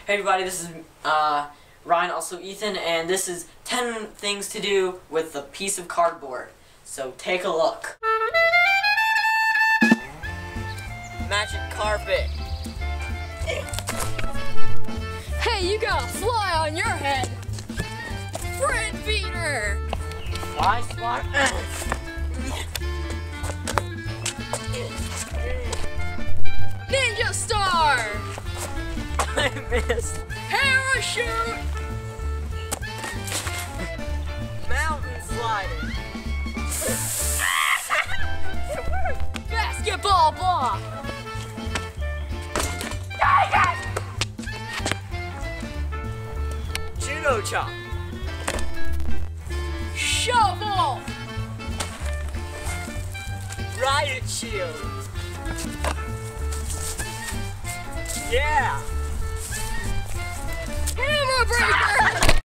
Hey everybody, this is RyanAlsoEthan, and this is 10 things to do with a piece of cardboard. So take a look. Magic carpet. Hey, you got a fly on your head. Friend beater. Fly swatter. Ninja star. I missed. Parachute. Mountain slider. Basketball block. Judo chop. Shovel. Riot shield. Yeah. Hammer break.